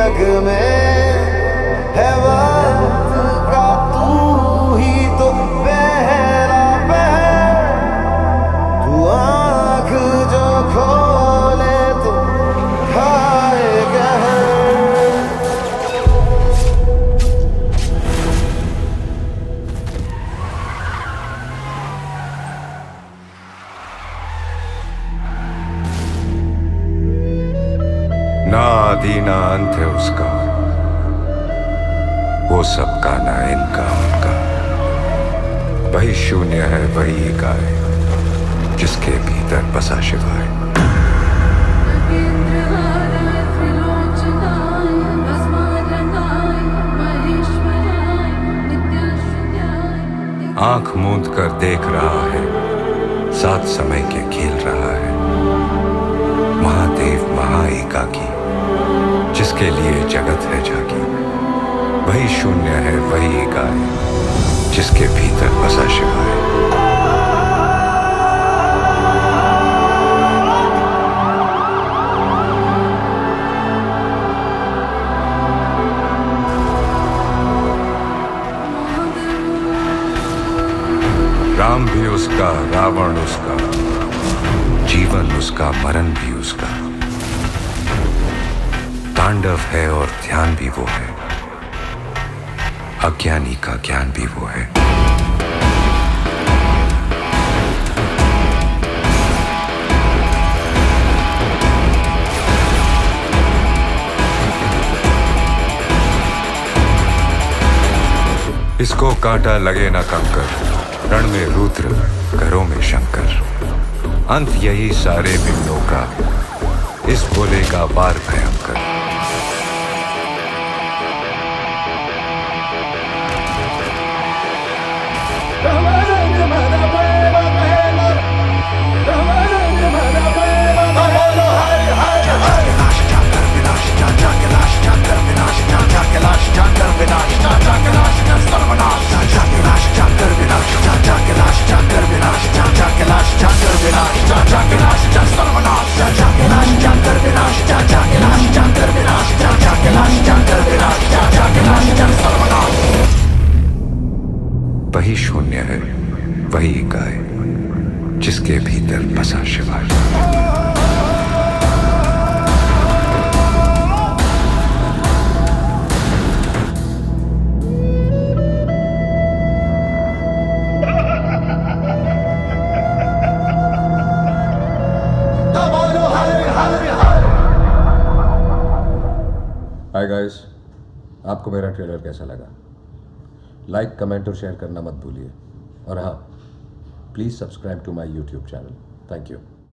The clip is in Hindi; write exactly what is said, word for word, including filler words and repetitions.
जग में है वक्त का तू ही तो पहला पहर। तू आँख जो खोले तो खाए कहर। ना आदि ना अंत है उसका, वो सबका ना इनका उनका। वही शून्य है वही इकाए, जिसके भीतर बसा शिवाय। आंख मूंद कर देख रहा है, सात समय के खेल रहा है। महादेव महाएकाकी, जिसके लिए जगत है जागी। वही शून्य है वही इकाए, जिसके भीतर बसा शिवाय। राम भी उसका, रावण उसका, जीवन उसका, मरण भी उसका। तांडव है और ध्यान भी वो है, अज्ञानी का ज्ञान भी वो है। इसको कांटा लगे ना कंकर, रण में रुद्र घरों में शंकर। अंत यही सारे बिंदों का, इस भोले का वार भयंकर। वही शून्य है वही इकाए, जिसके भीतर बसा शिवाय। हाय गाइस, आपको मेरा ट्रेलर कैसा लगा? लाइक, कमेंट और शेयर करना मत भूलिए। और हाँ, please subscribe to my YouTube channel. Thank you.